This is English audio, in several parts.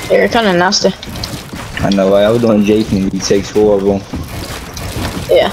You're kind of nasty. I know, I was doing Jason, he takes 4 of them. Yeah.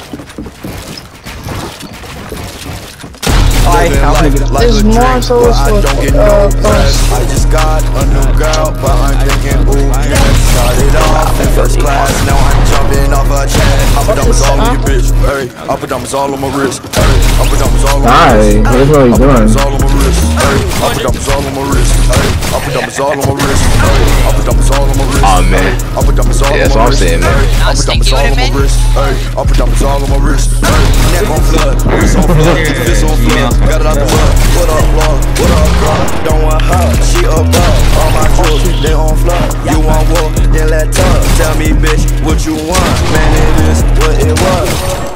There's more souls for I just got a new girl, but I'm thinking, ooh, yeah. Started off in first class, now I'm jumping off a jet. Upper dumbers all on your bitch, hey. Upper dumbers all on my wrist, hey. Upper dumbers all on my wrist. Here's what he's doing. All on my wrist, hey. Upper dumbers all on my wrist, hey. Upper dumbers all on my wrist, hey. Upper dumbers all on my wrist. Oh man. Upper dumbers all on my wrist. Yeah, that's what I'm saying, man. Upper dumbers all on my wrist, hey. Upper dumbers all on my wrist, hey. Neck on flood, wrist on flood, fist on flood. Got it out the mud. What up, Lord? What up, girl? Don't want her, she above. All my crews, they on flood. You want war, then let tug. Tell me, bitch, what you want? Man, it is what it was.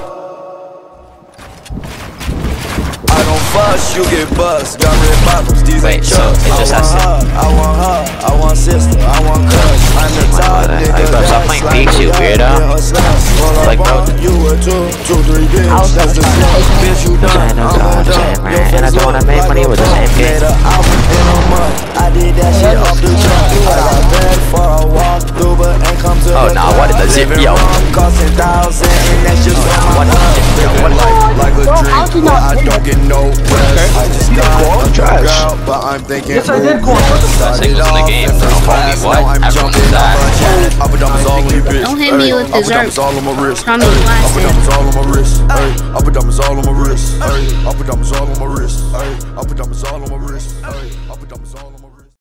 I don't fuss, you get buzzed. Got red bottles, these ain't chucks. I want her, I want sister, I want crush. I'm the top nigga Stop playing peaks, you weirdo. Like, bro. You were 2, 3 games. That's the same. Bitch, you done. And I don't wanna make money with the same game. I did that shit off the truck. I got bed for a walk through, but ain't come to oh, nah, what the zip, yo. Costing 1,000, and that's just what the zip, yo. What like a drink, but I don't get no rest. I just got a girl, but I'm thinking. Yes, I did go. That singles in the game, bro. Holy what? Everyone knows that. Don't hit me with dessert. Trying to Upper dumbers all on my wrist. Upper dumbers all on my wrist. Upper dumbers all on my wrist. Upper dumbers all on my wrist.